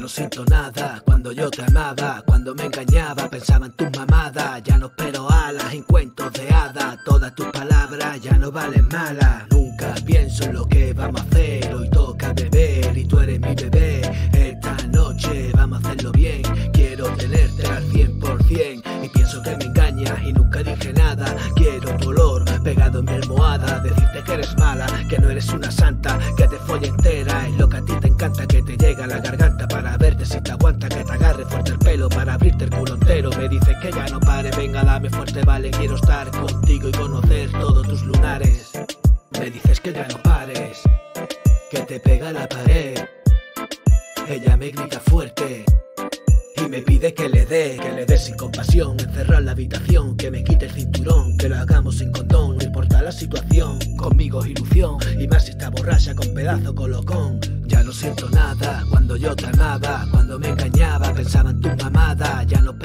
no siento nada cuando yo te amaba, cuando me engañaba pensaba en tus mamadas. Ya no espero alas en cuentos de hadas, todas tus palabras ya no valen malas. Nunca pienso en lo que vamos a hacer, hoy toca beber y tú eres mi bebé. Esta noche vamos a hacerlo bien, quiero tenerte al 100% y pienso que me engañas y nunca dije nada. Quiero tu olor pegado en mi almohada, decirte que eres mala, que no eres una santa, que te folle entera es lo que a ti te encanta, que te llega a la garganta para verte si te aguanta, que te agarre fuerte el pelo para abrirte el culo entero. Me dices que ya no pare, venga dame fuerte, vale, quiero estar contigo y conocer todos tus lunares. Me dices que ya no pares, que te pega la pared. Ella me grita fuerte y me pide que le dé sin compasión, encerrar la habitación, que me quite el cinturón, que lo hagamos sin condón, no importa la situación, conmigo es ilusión, y más si está borracha con pedazo colocón. Ya no siento nada cuando yo te amaba, cuando me engañaba pensaba en tus mamadas. Ya no